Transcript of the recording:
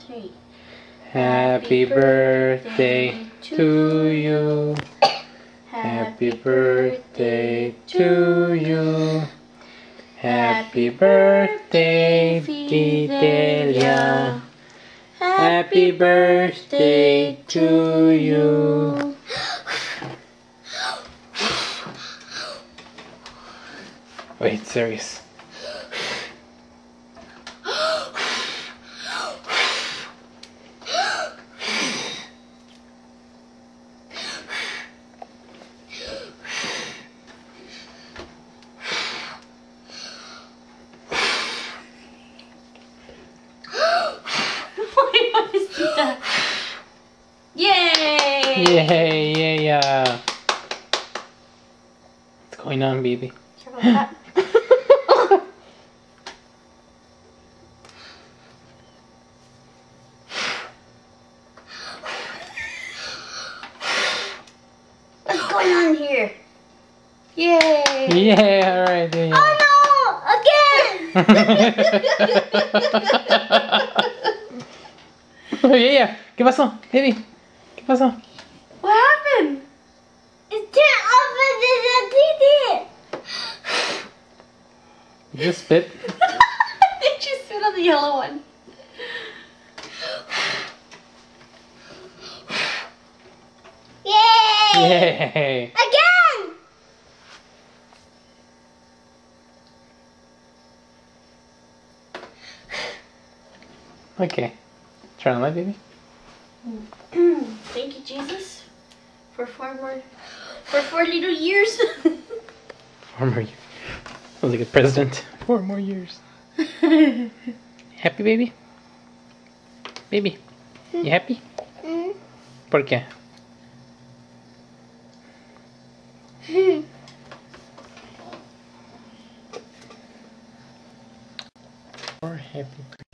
Hey. Happy birthday to you. Happy birthday to you. Happy birthday, Fidelia. Happy birthday to you. Wait, serious. Yay! Yay, Yeya. What's going on, baby? Careful with that. What's going on here? Yay! Yeah, alright, Yeya. Oh no! Again! Yeya, ¿qué pasó, baby? ¿Qué pasó? What happened? It turned over to the TV. You just spit? Did you spit on the yellow one? Yay! Yay! Again! Okay. Turn on light, baby. Thank you, Jesus, for four little years. 4 more years. Sounds like a president. 4 more years. Happy, baby? Baby, you happy? ¿Por qué? Or happy.